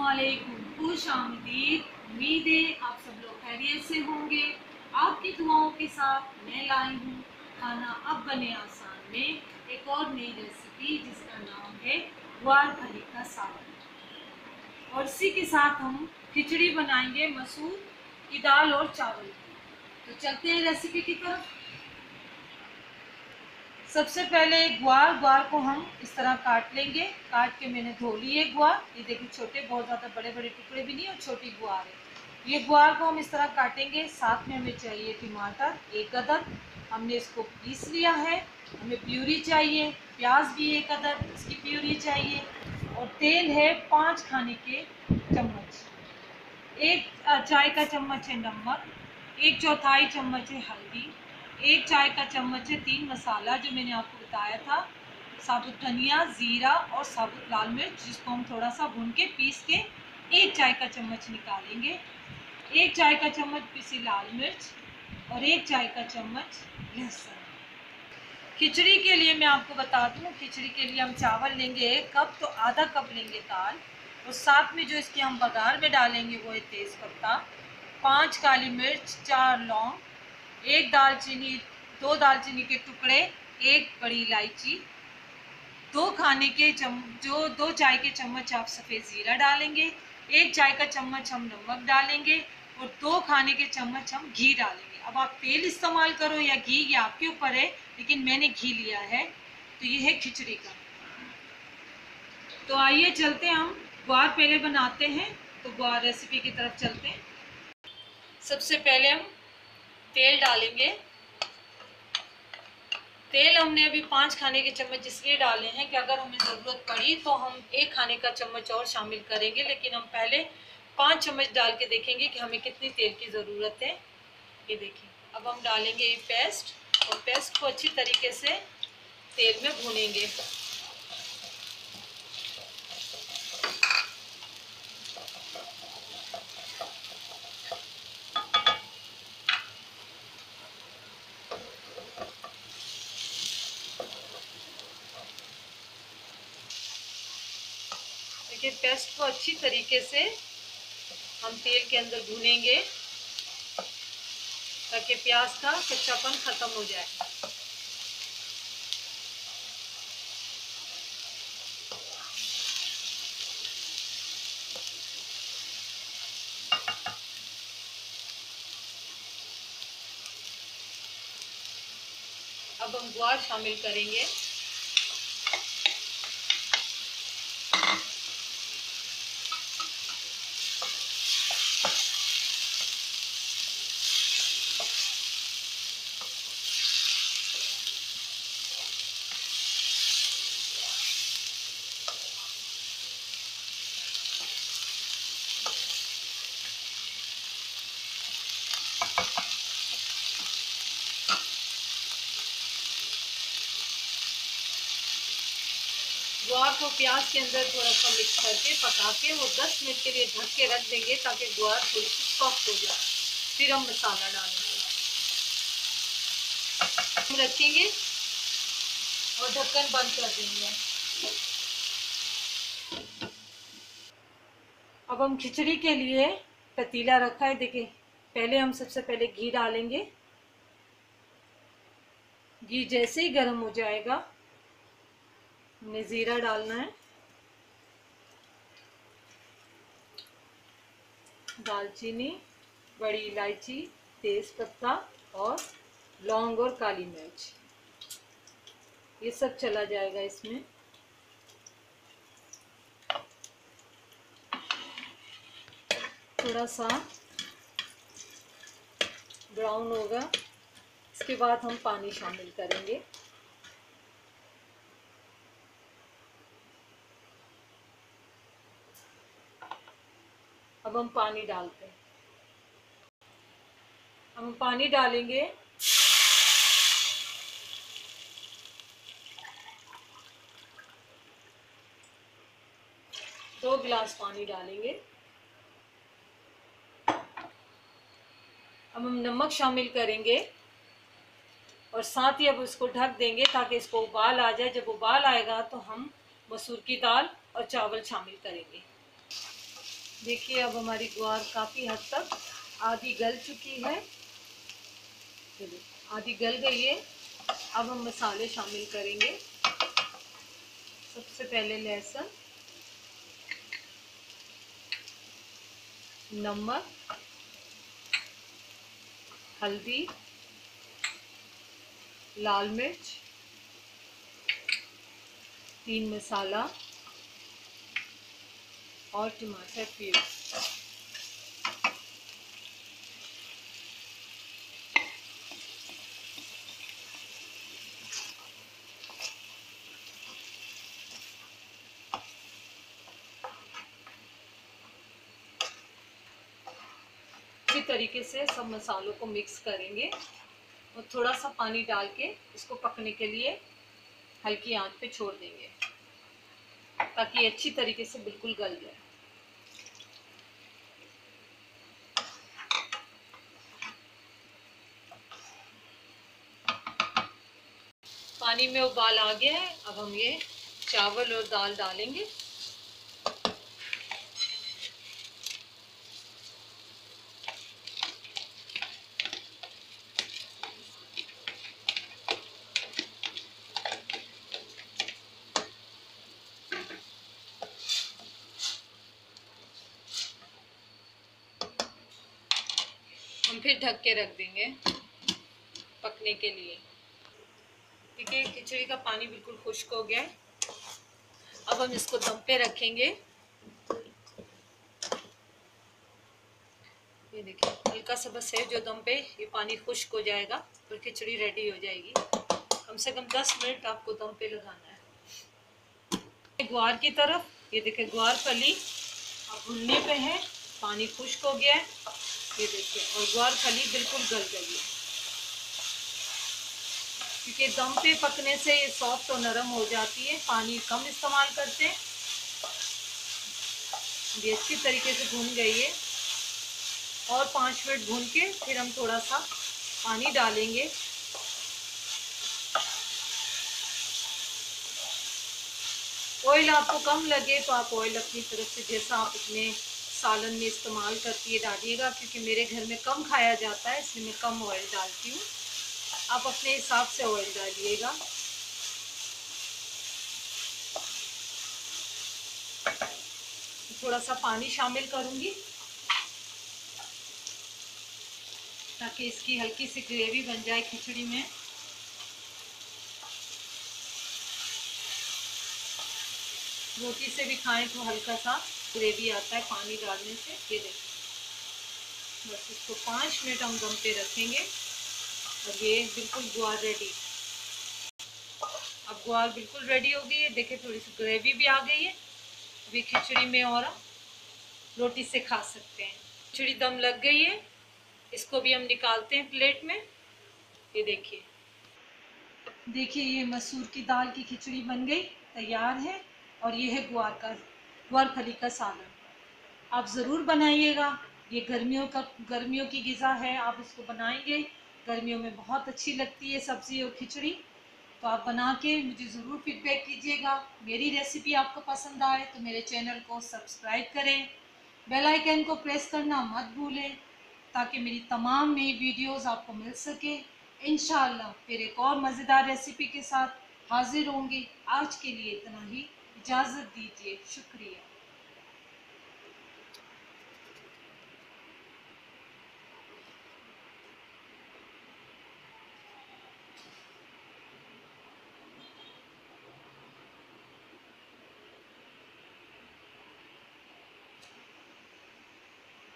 अस्सलामुअलैकुम, खुश आमदीद। उम्मीद है आप सब लोग खैरियत से होंगे। आपकी दुआओं के साथ मैं लाई हूँ खाना अब बने आसान में एक और नई रेसिपी जिसका नाम है ग्वार फली का साग। और इसी के साथ हम खिचड़ी बनाएंगे मसूर की दाल और चावल की। तो चलते हैं रेसिपी की तरफ। सबसे पहले ग्वार को हम इस तरह काट लेंगे। काट के मैंने धो लिए ग्वार। ये देखिए छोटे, बहुत ज़्यादा बड़े बड़े टुकड़े भी नहीं और छोटी ग्वार है। ये ग्वार को हम इस तरह काटेंगे। साथ में हमें चाहिए टमाटर 1 अदद, हमने इसको पीस लिया है। हमें प्यूरी चाहिए, प्याज भी 1 अदद, इसकी प्यूरी चाहिए। और तेल है 5 खाने के चम्मच। 1 चाय का चम्मच है नमक, 1/4 चम्मच है हल्दी, 1 चाय का चम्मच है 3 मसाला जो मैंने आपको बताया था, साबुत धनिया, ज़ीरा और साबुत लाल मिर्च, जिसको हम थोड़ा सा भून के पीस के 1 चाय का चम्मच निकालेंगे। 1 चाय का चम्मच पिसी लाल मिर्च और 1 चाय का चम्मच लहसुन। खिचड़ी के लिए मैं आपको बता दूं, खिचड़ी के लिए हम चावल लेंगे 1 कप, तो आधा कप लेंगे दाल। और साथ में जो इसके हम बघार में डालेंगे वो है तेज़ पत्ता, 5 काली मिर्च, 4 लौंग, 1 दालचीनी, 2 दालचीनी के टुकड़े, 1 बड़ी इलायची, 2 चाय के चम्मच आप सफ़ेद ज़ीरा डालेंगे, 1 चाय का चम्मच हम नमक डालेंगे और 2 खाने के चम्मच हम घी डालेंगे। अब आप तेल इस्तेमाल करो या घी, ये आपके ऊपर है, लेकिन मैंने घी लिया है। तो ये है खिचड़ी का। तो आइए चलते हैं, हम ग्वार पहले बनाते हैं। तो ग्वार रेसिपी की तरफ चलते हैं। सबसे पहले हम तेल डालेंगे। तेल हमने अभी 5 खाने के चम्मच इसलिए डाले हैं कि अगर हमें ज़रूरत पड़ी तो हम 1 खाने का चम्मच और शामिल करेंगे, लेकिन हम पहले 5 चम्मच डाल के देखेंगे कि हमें कितनी तेल की ज़रूरत है। ये देखिए, अब हम डालेंगे ये पेस्ट और पेस्ट को अच्छी तरीके से तेल में भूनेंगे। देखिए, पेस्ट को अच्छी तरीके से हम तेल के अंदर भूनेंगे ताकि प्याज का कच्चापन ख़त्म हो जाए। अब हम ग्वार शामिल करेंगे। ग्वार को प्याज के अंदर थोड़ा सा मिक्स करके पका के वो 10 मिनट के लिए ढक के रख देंगे ताकि ग्वार थोड़ी सी सॉफ्ट हो जाए। फिर हम मसाला डालेंगे, हम रखेंगे और ढक्कन बंद कर देंगे। अब हम खिचड़ी के लिए पतीला रखा है। देखिए, पहले हम सबसे पहले घी डालेंगे। घी जैसे ही गर्म हो जाएगा हमने ज़ीरा डालना है, दालचीनी, बड़ी इलायची, तेज़ पत्ता और लौंग और काली मिर्च, ये सब चला जाएगा इसमें। थोड़ा सा ब्राउन होगा, इसके बाद हम पानी शामिल करेंगे। अब हम पानी डालते हैं। हम पानी डालेंगे 2 गिलास पानी डालेंगे। अब हम नमक शामिल करेंगे और साथ ही अब उसको ढक देंगे ताकि इसको उबाल आ जाए। जब उबाल आएगा तो हम मसूर की दाल और चावल शामिल करेंगे। देखिए अब हमारी ग्वार काफ़ी हद तक आधी गल चुकी है, आधी गल गई है। अब हम मसाले शामिल करेंगे। सबसे पहले लहसुन, नमक, हल्दी, लाल मिर्च, 3 मसाला और टमाटर प्यूरी। इसी तरीके से सब मसालों को मिक्स करेंगे और थोड़ा सा पानी डाल के इसको पकने के लिए हल्की आंच पे छोड़ देंगे ताकि अच्छी तरीके से बिल्कुल गल जाए। पानी में उबाल आ गया है। अब हम ये चावल और दाल डालेंगे। हम फिर ढक के रख देंगे पकने के लिए। देखिए खिचड़ी का पानी बिल्कुल खुश्क हो गया है। अब हम इसको दम पे रखेंगे। ये देखिए हल्का सा बस है जो दम पे, ये पानी खुश्क हो जाएगा और खिचड़ी रेडी हो जाएगी। कम से कम 10 मिनट आपको दम पे लगाना है। ग्वार की तरफ ये देखिए ग्वार फली अब भुनने पे है, पानी खुश्क हो गया है। ये देखिए और ग्वार फली बिल्कुल गल गई है क्योंकि दम पे पकने से ये सॉफ्ट और नरम हो जाती है। पानी कम इस्तेमाल करते हैं। ये अच्छी तरीके से भुन गई है और 5 मिनट भून के फिर हम थोड़ा सा पानी डालेंगे। ऑयल आपको कम लगे तो आप ऑयल अपनी तरफ से जैसा आप अपने सालन में इस्तेमाल करती है डालिएगा, क्योंकि मेरे घर में कम खाया जाता है इसलिए मैं कम ऑयल डालती हूँ। आप अपने हिसाब से ऑयल डालिएगा। थोड़ा सा पानी शामिल करूँगी ताकि इसकी हल्की सी ग्रेवी बन जाए खिचड़ी में। रोटी से भी खाएं तो हल्का सा ग्रेवी आता है पानी डालने से। ये देखिए बस इसको 5 मिनट हम दम पे रखेंगे और ये बिल्कुल ग्वार रेडी। अब ग्वार बिल्कुल रेडी हो गई है। देखिए थोड़ी सी ग्रेवी भी आ गई है। अभी खिचड़ी में और रोटी से खा सकते हैं। खिचड़ी दम लग गई है, इसको भी हम निकालते हैं प्लेट में। ये देखिए ये मसूर की दाल की खिचड़ी बन गई, तैयार है। और ये है ग्वार फली का सालन। आप ज़रूर बनाइएगा। ये गर्मियों की ग़िज़ा है। आप इसको बनाएंगे, गर्मियों में बहुत अच्छी लगती है सब्ज़ी और खिचड़ी। तो आप बना के मुझे ज़रूर फीडबैक कीजिएगा। मेरी रेसिपी आपको पसंद आए तो मेरे चैनल को सब्सक्राइब करें, बेल आइकन को प्रेस करना मत भूलें ताकि मेरी तमाम नई वीडियोस आपको मिल सके। इंशाअल्लाह फिर एक और मज़ेदार रेसिपी के साथ हाजिर होंगी। आज के लिए इतना ही, इजाज़त दीजिए। शुक्रिया।